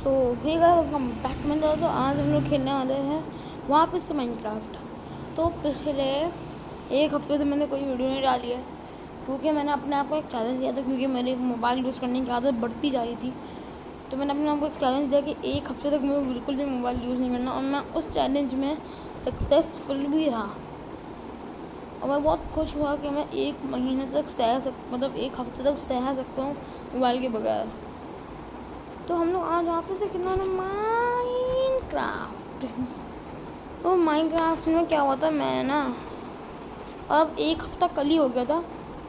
सो hey guys welcome back में। तो आज हम लोग खेलने वाले हैं वापस से माइनक्राफ्ट। तो पिछले एक हफ्ते से मैंने कोई वीडियो नहीं डाली है क्योंकि मैंने अपने आप को एक चैलेंज दिया था, क्योंकि मेरी मोबाइल यूज़ करने की आदत बढ़ती जा रही थी। तो मैंने अपने आप को एक चैलेंज दिया कि एक हफ्ते तक मुझे बिल्कुल भी मोबाइल यूज़ नहीं करना, और मैं उस चैलेंज में सक्सेसफुल भी रहा। और मैं बहुत खुश हुआ कि मैं एक महीने तक मतलब एक हफ्ते तक सह सकता हूँ मोबाइल के बगैर। तो हम लोग आज वापस से खेलना है माइनक्राफ्ट। तो माइनक्राफ्ट में क्या हुआ था, मैं ना अब एक हफ्ता कल ही हो गया था,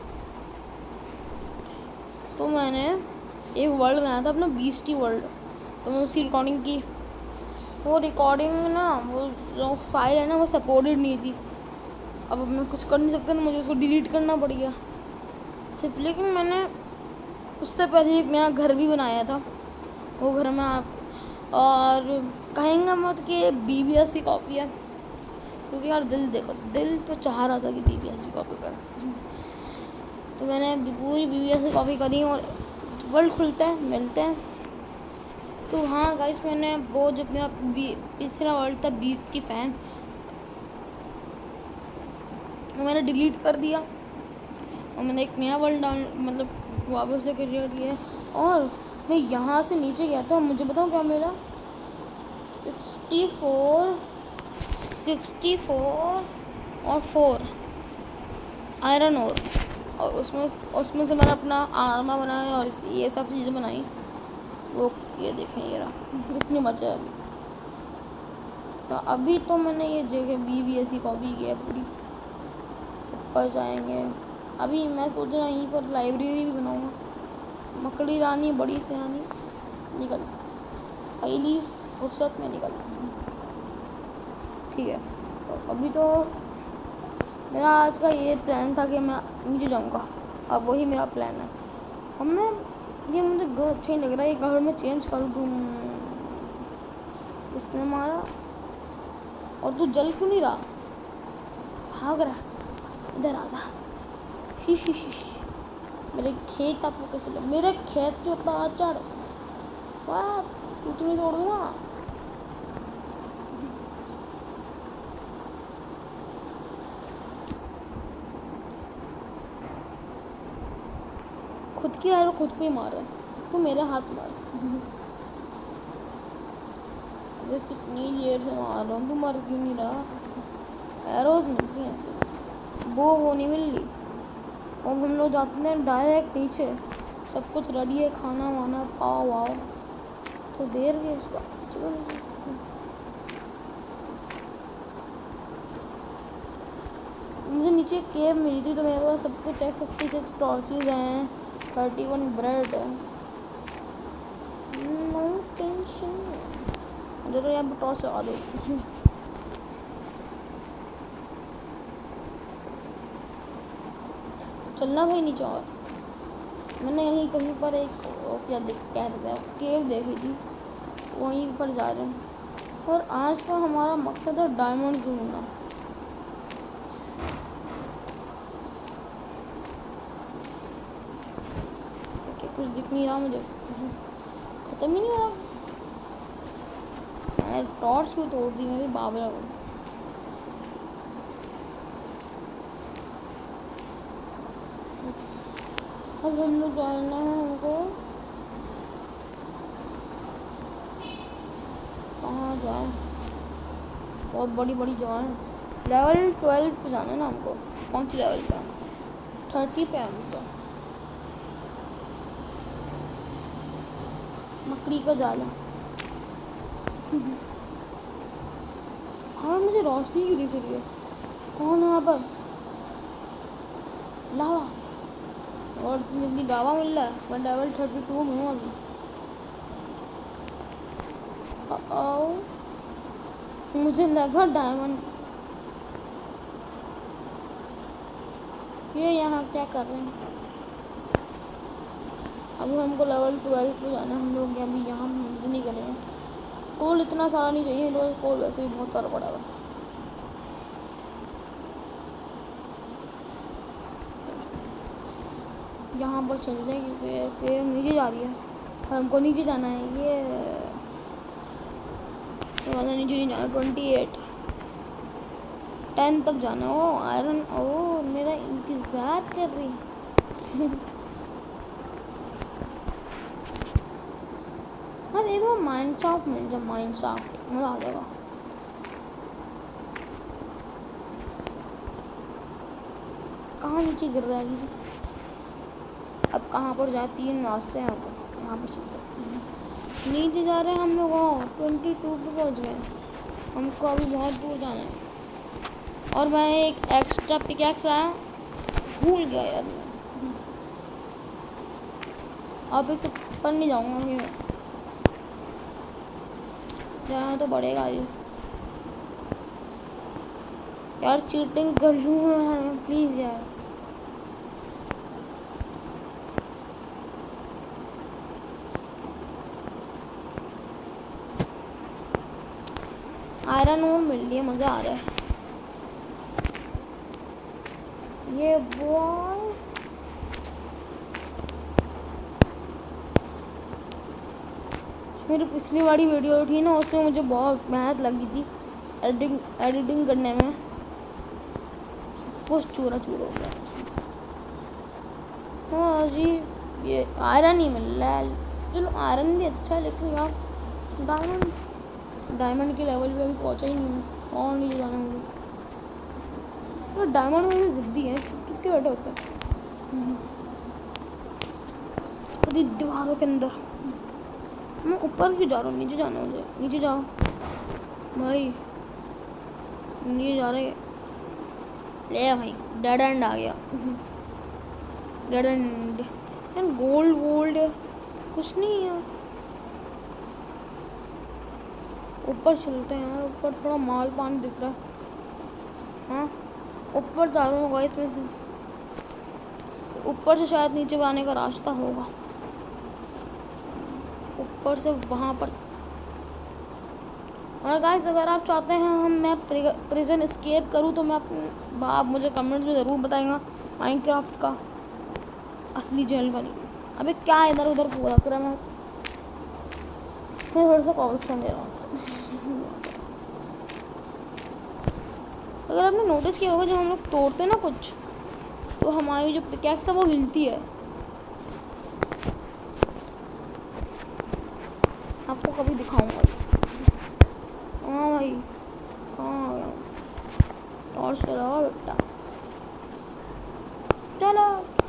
तो मैंने एक वर्ल्ड बनाया था अपना बीस्टी वर्ल्ड। तो मैं उसकी रिकॉर्डिंग की, वो रिकॉर्डिंग ना वो जो फाइल है ना वो सपोर्टेड नहीं थी। अब मैं कुछ कर नहीं सकता, तो मुझे उसको डिलीट करना पड़ गया सिर्फ। लेकिन मैंने उससे पहले एक नया घर भी बनाया था। वो घर में आप और कहेंगे मत कि BBS की कॉपी है, क्योंकि यार दिल तो चाह रहा था कि BBS की कॉपी कर। तो मैंने पूरी BBS की कॉपी करी और वर्ल्ड खुलता है, मिलते हैं। तो हाँ गाइस, मैंने वो जो मेरा पिछला वर्ल्ड था बीस्ट की फैन, वो मैंने डिलीट कर दिया और मैंने एक नया वर्ल्ड मतलब वापस से क्रिएट किया। और मैं यहाँ से नीचे गया था, मुझे बताओ क्या मिला, 64 और 4 आयरन और उसमें से मैंने अपना आर्मर बनाया और ये सब चीज़ें बनाई। वो ये देखें, ये रहा, इतनी बचा है अभी। तो अभी तो मैंने ये जगह BBS की कॉपी की है पूरी। ऊपर जाएंगे, अभी मैं सोच रहा हूँ यहीं पर लाइब्रेरी भी बनाऊँगा। मकड़ी रानी बड़ी सियानी निकल, पहली फुर्सत में निकल। ठीक है, तो अभी तो मेरा आज का ये प्लान था कि मैं नीचे जाऊँगा। अब वही मेरा प्लान है। अब मैं ये मुझे घर अच्छा ही लग रहा है, ये घर में चेंज कर दूँ। इसने मारा और तू जल क्यों नहीं रहा, भाग रहा, इधर आ जा। मेरे खेत आपको कैसे लगे, मेरे खेत के ऊपर चढ़, वाह तू नहीं तोड़ दूँगा। खुद की एरो खुद को ही मार रहा है, तू मेरे हाथ मार। अबे कितनी देर से मार रहा हूँ, तू मर क्यों नहीं रहा। एरोज मिलती हैं ऐसे, वो नहीं मिल रही। और हम लोग जाते हैं डायरेक्ट नीचे, सब कुछ रेडी है, खाना वाना पाओ वाओ। तो देर गई उसका, चलो नीचे। मुझे नीचे केव मिली थी, तो मेरे पास सब कुछ है। 56 टॉर्चेज हैं, 31 ब्रेड है, नो टेंशन। जरूर यहाँ पर टॉर्च लगा दो। चलना भाई नीचे। और मैंने यहीं कहीं पर एक क्या देते हैं केव देखी थी, वहीं पर जा रहे हैं। और आज का हमारा मकसद है डायमंड ढूंढना। कुछ दिख नहीं रहा मुझे, ख़त्म ही नहीं हो रहा। मैंने टॉर्च क्यों तोड़ दी, मैं भी बाबरा हूँ। अब हम लोग जाना है, हमको कहाँ जाए, बहुत बड़ी बड़ी जगह है। लेवल 12 पे जाना है ना हमको। कौन सी लेवल पे, 30 पे हमको। मकड़ी का जाला। हाँ मुझे रोशनी क्यों दिख रही है, कौन है यहाँ पर। लावा, और जल्दी लावा मिल रहा है। मैं लेवल 32 में हूँ अभी। मुझे लगा डायमंड। ये यहाँ क्या कर रहे हैं। अभी हमको लेवल 12 पे जाना है। हम लोग अभी यहाँ हमसे नहीं करेंगे। कोल इतना सारा नहीं चाहिए, मेरे पास कोल वैसे भी बहुत सारा पड़ा हुआ। यहाँ पर चल रहे हैं क्योंकि नीचे जा रही है और हमको नीचे जाना है। ये वाला नीचे नहीं जाना। 28 10 तक जाना। ओ आयरन, ओ मेरा इंतज़ार कर रही हाँ देखो माइनक्राफ्ट मिल जाए, माइनक्राफ्ट मज़ा आ जाएगा। कहाँ नीचे गिर रहा है अभी? अब कहाँ पर जाए? 3 रास्ते हैं यहाँ पर चलते हैं। नीचे जा रहे हैं हम लोग। 22 पे पहुँच गए। हमको अभी बहुत दूर जाना है। और मैं एक एक्स्ट्रा पिकैक्स लाया, भूल गया यार मैं। अब इसे ऊपर नहीं जाऊँगा अभी मैं, जाना तो पड़ेगा ये। यार चीटिंग कर लूँ मैं प्लीज़ यार। आयरन और मिल लिया, मज़ा आ रहा है। ये बॉल मेरी पिछली वाली वीडियो थी ना, उसमें मुझे बहुत मेहनत लगी थी एडिटिंग करने में। सब कुछ चूरा चूरा हो गया। हाँ जी, ये आयरन ही मिल रहा है। चलो आयरन भी अच्छा है, लेकिन यार डायमंड के लेवल पे अभी पहुंचा ही नहीं मैं। और नहीं जाना मुझे। तो डायमंड में ज़िद्दी है, चुप चुप के बैठे होते हैं कभी दीवारों के अंदर। मैं ऊपर क्यों जा रहा हूँ? नीचे जाना मुझे। नीचे जाओ भाई, नीचे जा रहे। ले भाई डेड एंड आ गया। डेड एंड यार। गोल्ड कुछ नहीं है। ऊपर चलते हैं यार, ऊपर थोड़ा माल पान दिख रहा है। हाँ ऊपर जा रहा हूँ इसमें से। ऊपर से शायद नीचे आने का रास्ता होगा। ऊपर से वहाँ पर। और गाइस अगर आप चाहते हैं मैं प्रिजन एस्केप करूँ तो आप मुझे कमेंट्स में ज़रूर बताएगा। माइनक्राफ्ट का असली जेल का नहीं। अबे क्या इधर उधर पूरा कर मैं थोड़ा सा कॉबलस्टोन दे रहा हूँ। अगर आपने नोटिस किया होगा जब हम लोग तोड़ते हैं ना कुछ, तो हमारी जो पिकैक्स है वो हिलती है। आपको कभी दिखाऊंगा। हाँ भाई कहाँ आ गया? टॉर्च चलाओ बेटा, चलो।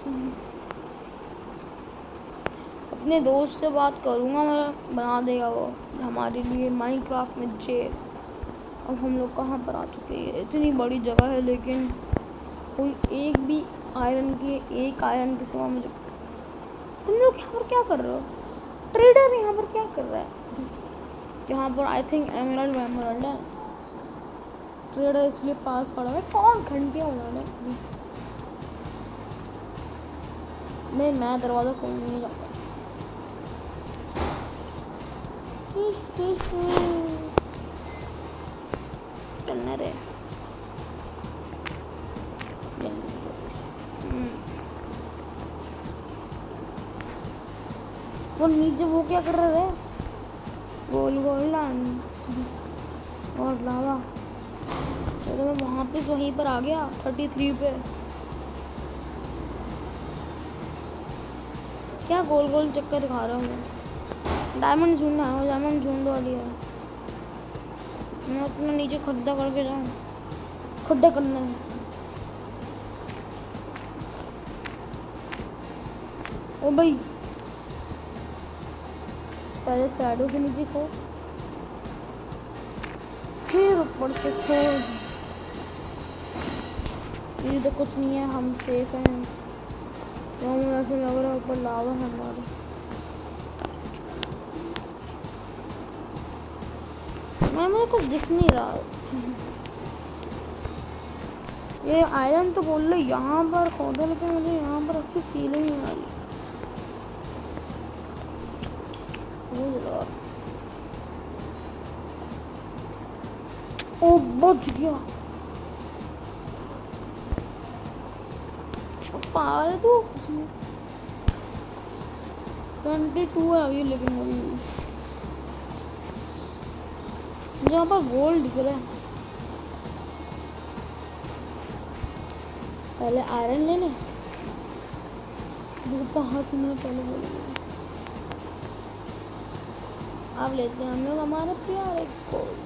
अपने दोस्त से बात करूँगा, मेरा बना देगा वो हमारे लिए माइनक्राफ्ट में जेल। अब हम लोग कहाँ पर आ चुके हैं? इतनी बड़ी जगह है लेकिन कोई एक आयरन के सिवा मुझे। तुम लोग यहाँ पर क्या कर रहे हो? ट्रेडर यहाँ पर क्या कर रहा है? यहाँ पर आई थिंक एमराल्ड है। ट्रेडर इसलिए पास खड़ा है। कौन घंटियाँ बजा रहा है? मैं दरवाज़ा खोलने नहीं जाता। चलने रे। वो नीचे वो क्या कर रहे हैं? गोल और लावा। तो मैं वहाँ पे वहीं पर आ गया 33 पे। क्या गोल चक्कर दिखा रहा हूँ मैं? डायमंड ढूंढना है, डायमंड ढूंढ वाली है। मैं अपना नीचे खड्डा करके जाऊँ। खड्डा करना है। ओ भाई पहले साइडों से नीचे खो, फिर ऊपर से खोद। ये तो कुछ नहीं है, हम सेफ हैं। तो मुझे ऐसे लग रहा है ऊपर लावा है हमारे। मेरे को दिख नहीं रहा। ये आयरन तो बोल रहे यहाँ पर खोदो, लेकिन मुझे यहाँ पर अच्छी फीलिंग नहीं आ रही। ओ बच गया। पागल तू। 22 है अभी, लेकिन अभी मुझे वहाँ पर गोल्ड दिख रहा है। पहले आयरन ले लें, पास में पहले बोलेंगे। अब लेते हैं हम लोग हमारे प्यारे गोल्ड।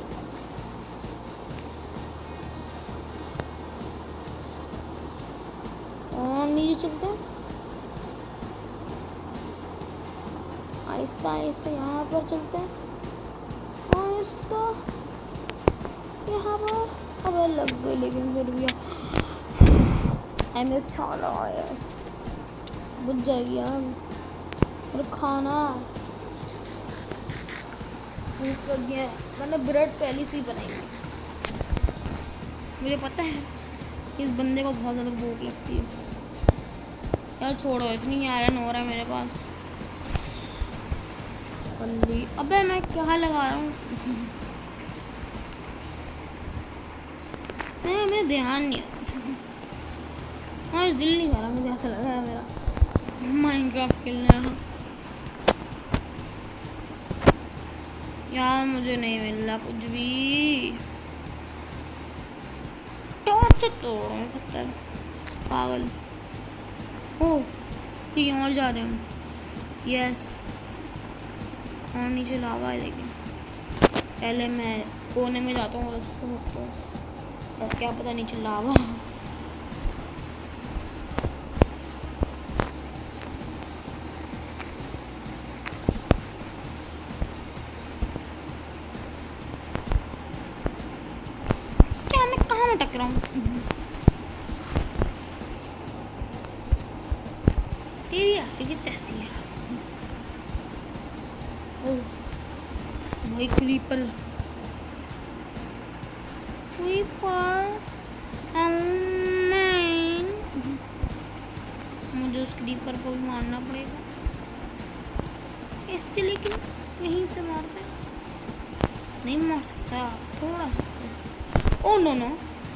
और नीचे चलते हैं आहिस्ता आहिस्ता, यहाँ पर चलते हैं आहिस्ता यहाँ पर। अब लग गई लेकिन फिर भी हमें अच्छा लगा यार, बुझ जाएगी आग। और खाना भूख लग गया है, मैंने ब्रेड पहले से ही बनाई है। मुझे पता है इस बंदे को बहुत ज़्यादा भूख लगती है यार। छोड़ो, इतनी आयरन हो रहा है मेरे पास। अबे मैं क्या लगा रहा हूँ मेरा ध्यान नहीं है। आज दिल नहीं कर रहा, मुझे ऐसा लग रहा है मेरा माइनक्राफ्ट खेलने यहाँ। यार मुझे नहीं मिल रहा कुछ भी। टॉर्च से तोड़ो पत्थर, पागल हो। कहीं और जा रहे हम। यस, और नीचे लावा है, लेकिन पहले मैं कोने में जाता हूँ बस क्या पता नीचे लावा। क्या मैं कहाँ में टकरा हूँ? तेरी आँखें की तैसी है भाई। क्रीपर मुझे उस क्रीपर को भी मारना पड़ेगा इससे, लेकिन यहीं से मारते नहीं मार सकता थोड़ा सा। Oh no no,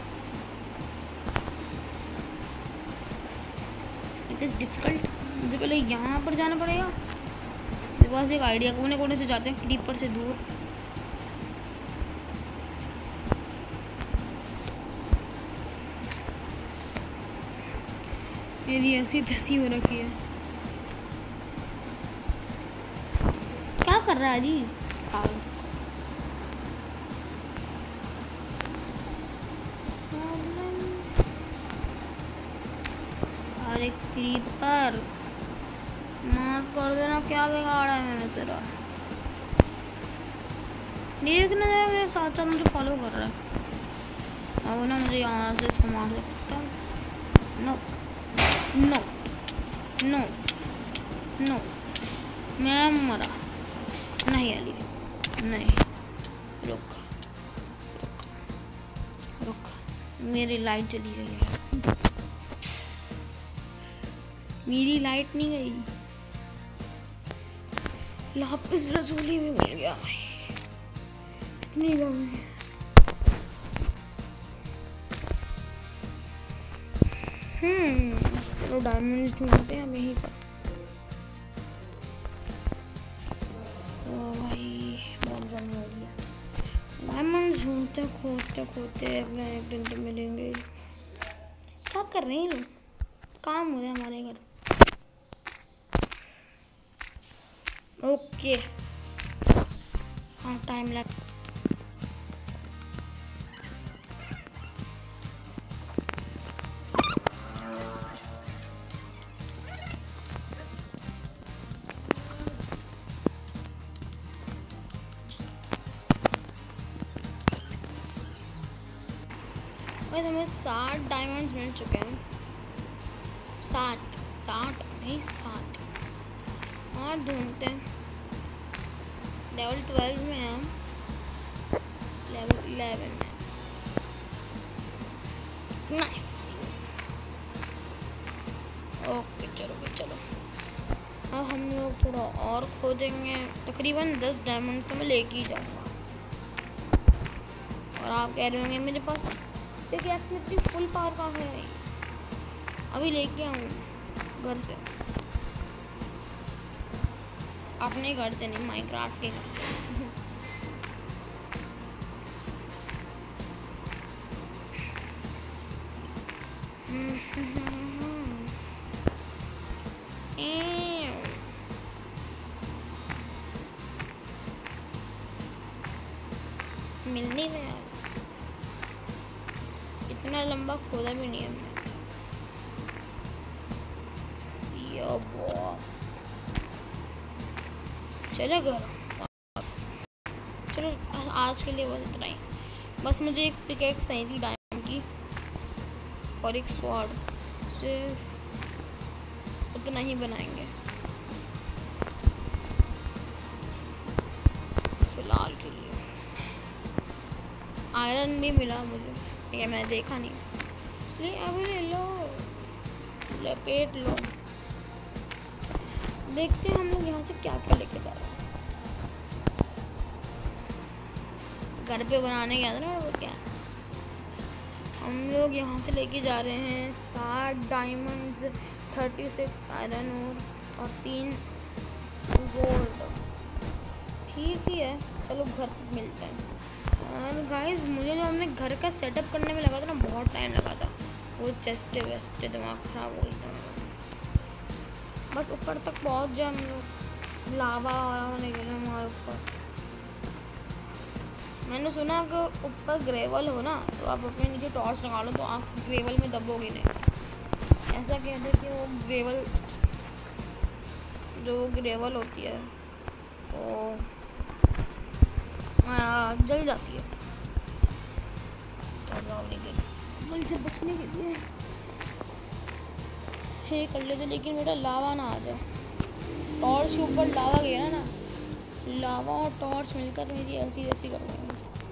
it is difficult. मुझे पहले यहाँ पर जाना पड़ेगा। मेरे पास एक आइडिया, कोने कोने से जाते हैं क्रीपर से दूर। मेरी ऐसी तैसी हो रखी है। क्या कर रहा है जी पागल? अरे क्रीपर माफ कर देना, क्या बिगाड़ा है मैंने तेरा? देखना जाए मेरे साथ साथ मुझे फॉलो कर रहा है। अब ना मुझे यहाँ से इसको मार सकता हूँ। नो नो नो नो, मैं मरा नहीं अली, नहीं। रुक रुक रुक, मेरी लाइट चली गई है। मेरी लाइट नहीं गई, लापिस lazuli में मिल गया भाई। इतनी कम है। चलो डायमंड्स ढूंढते हैं हम यहीं पर। भाई बहुत जल्दी हो गया। डायमंड्स ढूंढते खोजते खोजते अपना एक दिन तो मिलेंगे। क्या कर रहे हैं लोग? काम हो रहा है हमारे घर। ओके हाँ, टाइम लग। बस हमें 60 डायमंड्स मिल चुके हैं। 60 नहीं 7 और ढूंढते हैं। लेवल 12 में हम, लेवल 11 में। नाइस, ओके चलो चलो। अब हम लोग थोड़ा और खोदेंगे। तकरीबन 10 डायमंड तो मैं लेके ही जाऊँगा। और आप कह रहे होंगे मेरे पास पिकैक्स में इतनी फुल पावर का है। अभी लेके आऊँ घर से, अपने घर से नहीं, माइनक्राफ्ट के घर से। मिल नहीं रहा यार, इतना लंबा खोदा भी नहीं है हमने। यो बॉ चलो घर, चलो आज के लिए बस इतना ही। बस मुझे एक पिकैक्स चाहिए थी डायमंड की और एक स्वॉर्ड, सिर्फ उतना ही बनाएंगे फिलहाल के लिए। आयरन भी मिला मुझे, ठीक है, मैंने देखा नहीं इसलिए अभी ले लो, लपेट लो। देखते हैं हम लोग यहाँ से क्या क्या लेके जा रहे हैं। घर पे बनाने गया था ना वो क्या, हम लोग यहाँ से लेके जा रहे हैं 60 डायमंड्स, 36 आयरन और 3 गोल्ड। ठीक ही है, चलो घर पे मिलते हैं। और गाइस मुझे जो हमने घर का सेटअप करने में लगा था ना, बहुत टाइम लगा था, वो चेस्ट वेस्ट दिमाग खराब हो गई था मेरा। बस ऊपर तक पहुँच जाए हम लोग, लावा होने के लिए हमारे ऊपर। मैंने सुना अगर ऊपर ग्रेवल हो ना तो आप अपने नीचे टॉर्च लगा लो तो आप ग्रेवल में दबोगे नहीं। ऐसा कहते हैं कि वो ग्रेवल, जो ग्रेवल होती है वो जल जाती है। जल से बचने के लिए ये कर लेते, लेकिन बेटा लावा ना आ जाए। टॉर्च के ऊपर लावा गया ना, लावा और टॉर्च मिलकर मेरी ऐसी ऐसी कर देंगे।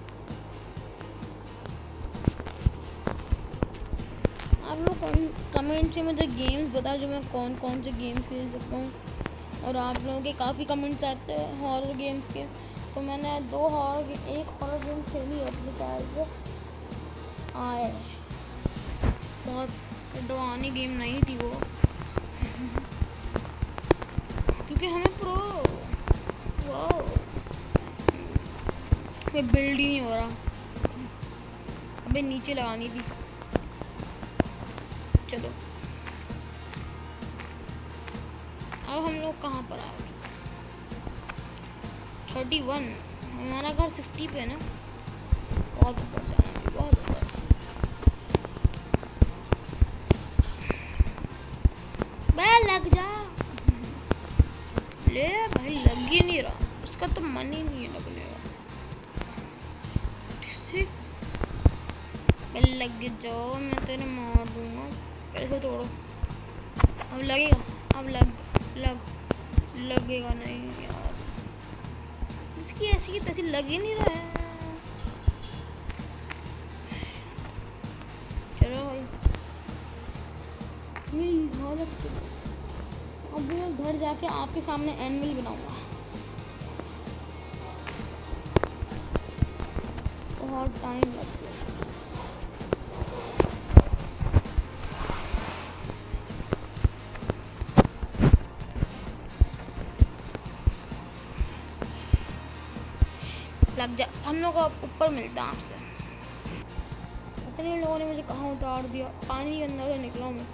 आप लोग कमेंट से मुझे गेम्स बताओ जो मैं कौन कौन से गेम्स खेल सकता हूँ। और आप लोगों के काफ़ी कमेंट्स आते हैं हॉरर गेम्स के, तो मैंने एक हॉरर गेम खेली है अपने चैनल पे आए, बहुत डरावनी गेम नहीं थी वो क्योंकि हमें प्रो वो बिल्ड ही नहीं हो रहा, अबे नीचे लगानी थी। चलो अब हम लोग कहाँ पर आए, 31, हमारा घर 60 पे है ना, बहुत ऊपर जाना है, बहुत ऊपर। लग जा, ले भाई, लग ही नहीं रहा, उसका तो मन ही नहीं है लगने का। 6 लग जाओ, मैं तेरे मार दूंगा, पैसे तोड़ो। अब लगेगा, अब लगेगा नहीं यार, इसकी ऐसी की तैसी लग ही नहीं रहा है। चलो भाई, मेरी हालत, अब मैं घर जाके आपके सामने एनिमल बनाऊंगा, बहुत टाइम लगता है। लग जा, हम लोग ऊपर मिलता है आपसे। इतने लोगों ने मुझे कहाँ उतार दिया, पानी के अंदर से निकला मैं।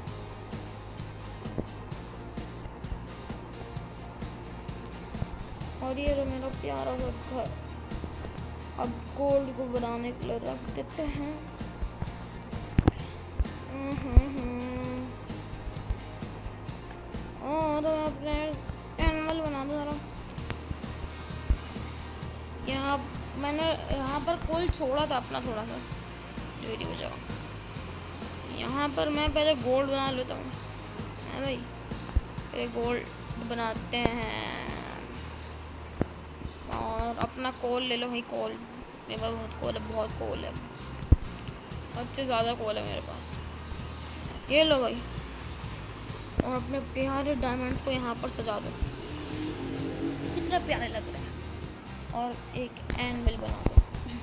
और ये तो मेरा प्यारा सा घर, अब गोल्ड को बनाने के लिए रख देते हैं। और अपने एनिमल बना दो जरा। मैंने यहाँ पर कोल छोड़ा था अपना थोड़ा सा, मेरी वजह। यहाँ पर मैं पहले गोल्ड बना लेता हूँ, है भाई, पहले गोल्ड बनाते हैं। और अपना कोल ले लो भाई, कोल मेरे पास बहुत कोल है, बहुत कोल है, अच्छे ज़्यादा कोल है मेरे पास, ये लो भाई। और अपने प्यारे डायमंड्स को यहाँ पर सजा दो, कितना प्यारे लग रहा है। और एक एनिमल बना दो,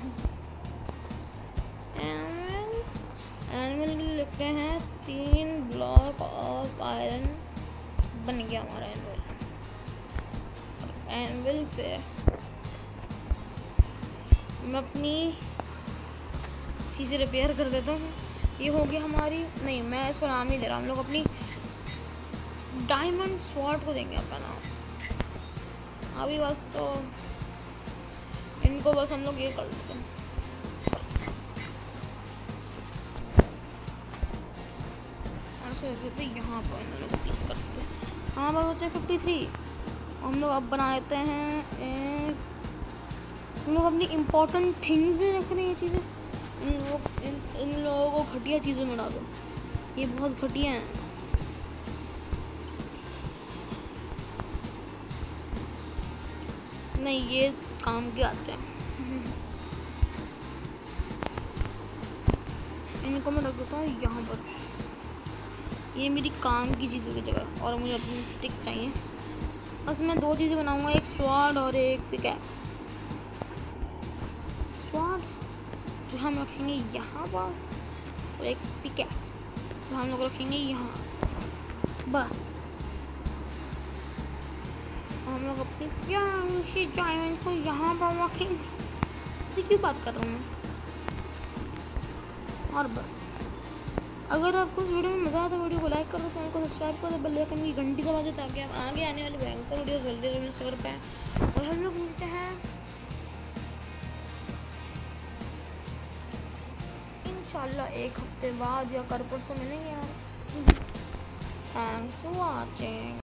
एनिमल के लिए लिखते हैं 3 ब्लॉक ऑफ आयरन, बन गया हमारा एनिमल। एनिमल से मैं अपनी चीज़ें रिपेयर कर देता हूँ। ये हो गई हमारी, नहीं मैं इसको नाम नहीं दे रहा, हम लोग अपनी डायमंड स्वॉर्ड को देंगे अपना नाम। अभी बस तो इनको बस हम लोग ये कर देते हैं, से तो यहाँ पर इन लोग प्लेस करते हैं। हाँ पर बचे 53। हम लोग अब बनाते हैं हम लोग अपनी इम्पोर्टेंट थिंग्स भी रख रहे हैं। ये चीज़ें इन लोगों को घटिया चीज़ों में डालो, ये बहुत घटिया हैं। नहीं ये काम के आते हैं। इनको मैं रख देता हूँ यहाँ पर, ये मेरी काम की चीज़ों की जगह। और मुझे अपनी स्टिक्स चाहिए। बस मैं 2 चीज़ें बनाऊँगा, एक स्वॉर्ड और एक पिकैक्स। स्वॉर्ड जो हम रखेंगे यहाँ पर और एक पिकैक्स जो हम लोग रखेंगे यहाँ। बस हम लोग अपनी प्यारी सी डायमंड को यहाँ पर रखेंगे। क्यों बात कर रहा हूँ मैं। और बस अगर आपको इस वीडियो में मज़ा आया तो वीडियो को लाइक कर दो, चैनल को सब्सक्राइब कर दो, बेल आइकन की घंटी दबा दो ताकि आप आगे आने वाली भयंकर वीडियो जल्दी जल्दी से कर पाएँ। और हम लोग मिलते हैं इंशाल्लाह एक हफ्ते बाद या कल परसों मिलेंगे यार। Thanks for watching.